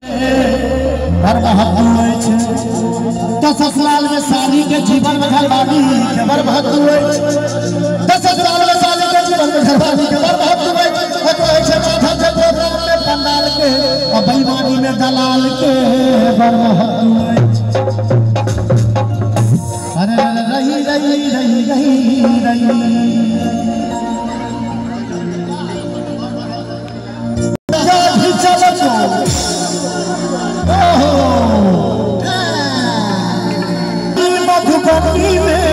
ससुराल में शादी के जीवन में घरवाली के बर बहुत हुए। ससुराल में शादी के जीवन में घरवाली के बर बहुत हुए। प्रोग्राम में पंडाल के और बेईमानी में दलाल के बर बहुत हुए। अरे रही रही रही रही रही मधुबनी में